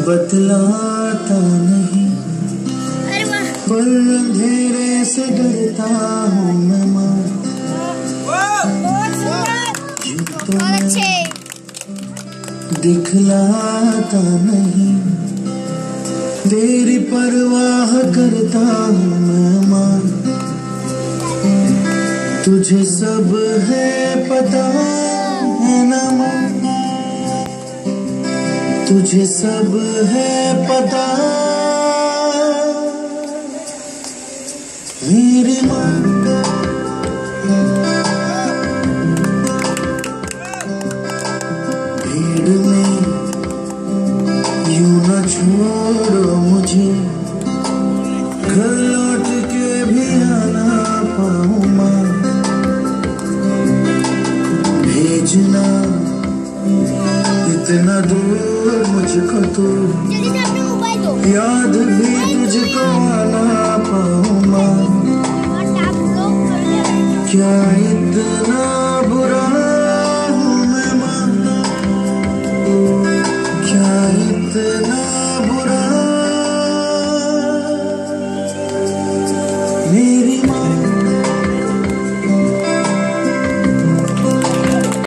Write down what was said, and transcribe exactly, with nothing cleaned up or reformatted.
बतलाता नहीं, पर अंधेरे से डरता हूँ मैं माँ। तो मैं दिखलाता नहीं, तेरी परवाह करता हूँ मैं माँ। तुझे सब है पता है ना माँ, तुझे सब है पता मेरी माँ। भीड़ में यूं न छोड़ो मुझे, घर लौट के भी आना पाऊँ माँ। भेजना इतना दूर मुझको तो, याद भी तुझको आना पाऊँ माँ। क्या इतना बुरा हूँ मैं माँ, क्या इतना